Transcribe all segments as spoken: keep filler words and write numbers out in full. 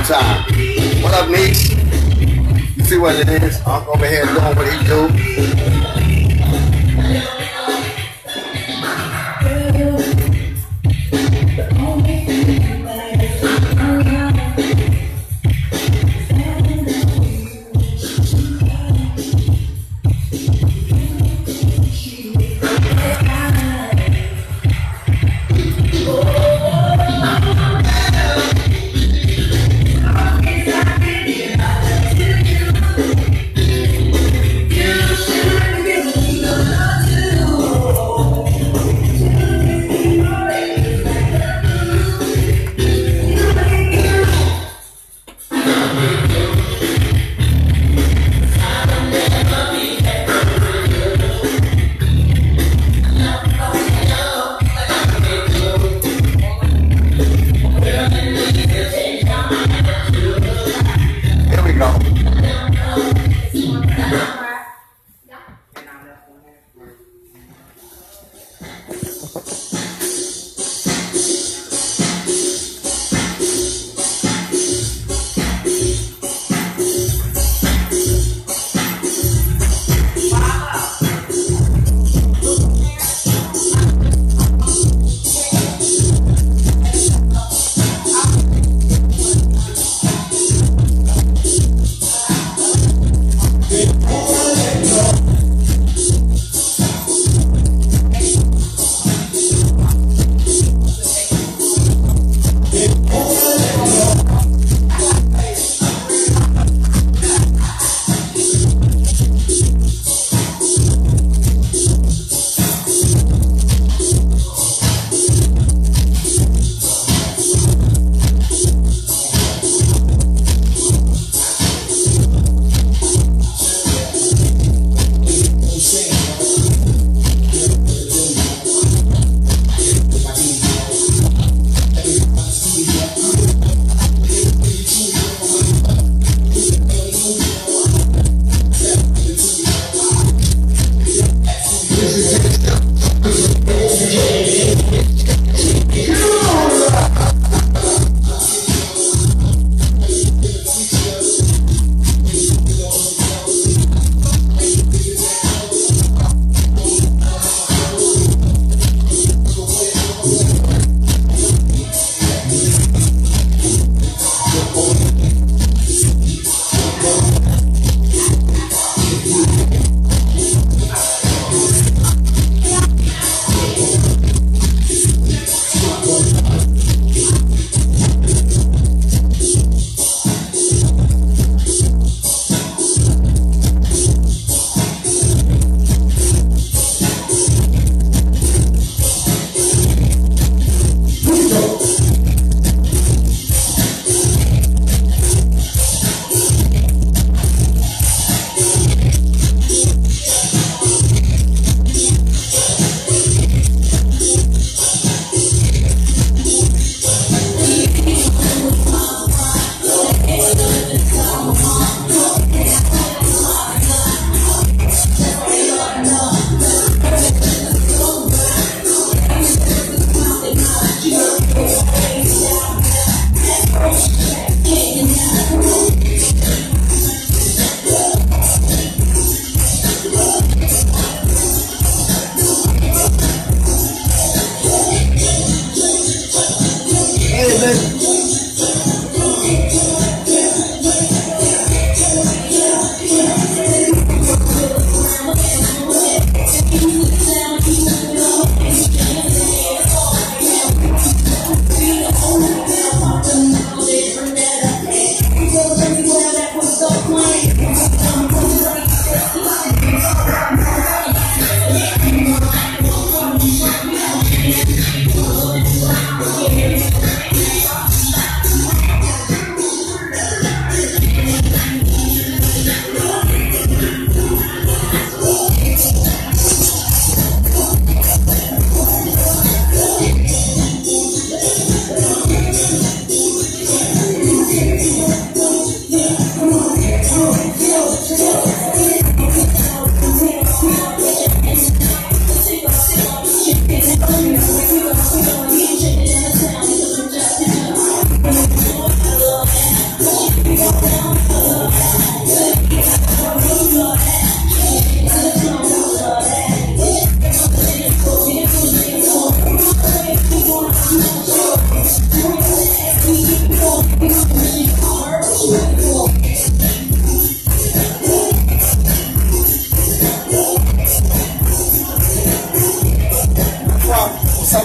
time. What up, Niece? You see what it is? Uncle over here doing what he do.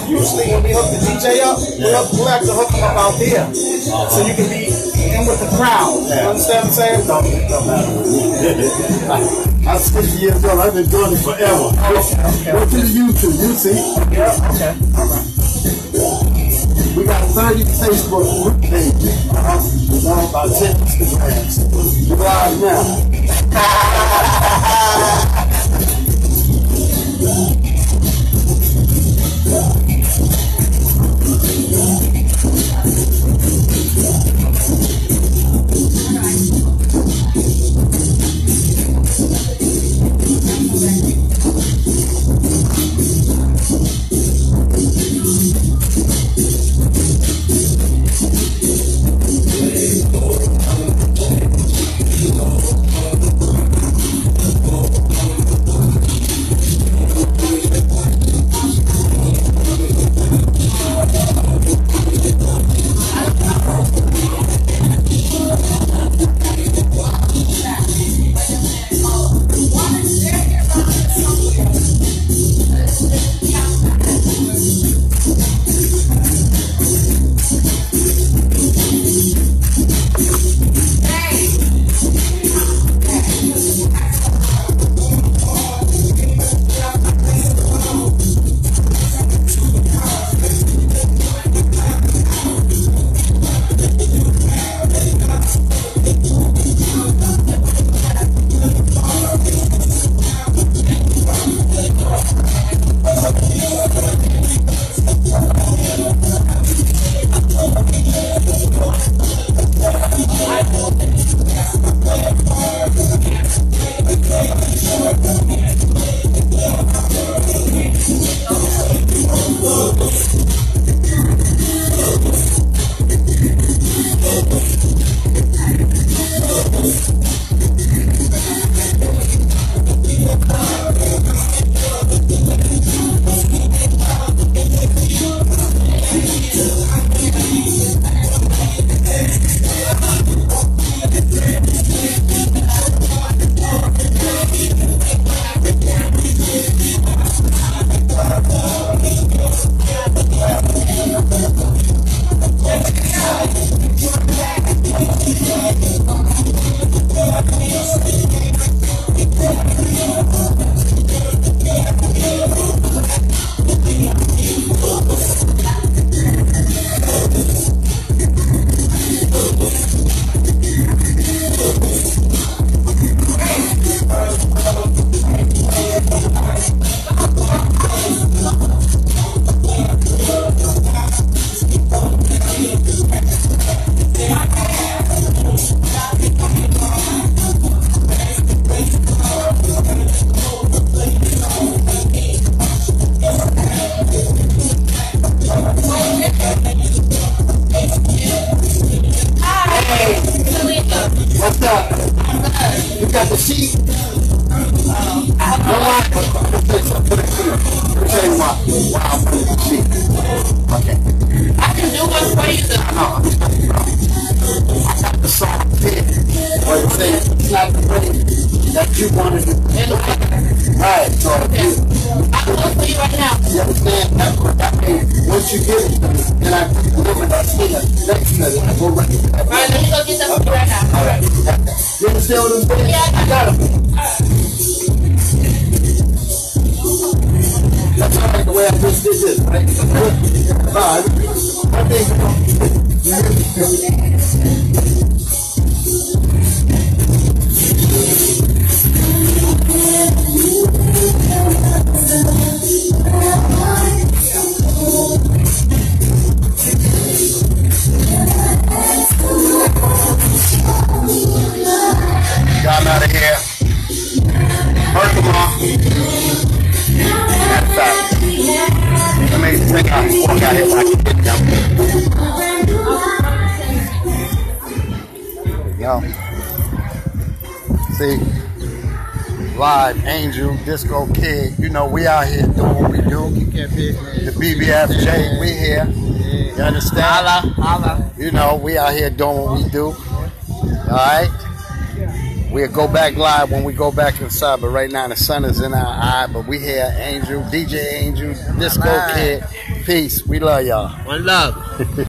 usually when we hook the D J up, we, hook, we like to hook them up out there. So you can be in with the crowd. You understand what I'm saying? No, no matter. I'm sixty years old. I've been doing it forever. Okay, okay. Go to the YouTube, you see. Yeah, okay. All right. We got thirty Facebook group pages. We got about ten Instagrams. We're live now. Angel, Disco Kid, you know, we out here doing what we do. The B B F J, we here. You understand? Holla, holla. You know, we out here doing what we do. Alright? We'll go back live when we go back inside, but right now the sun is in our eye. But we here, Angel, D J Angel, Disco Kid. Peace. We love y'all. One love.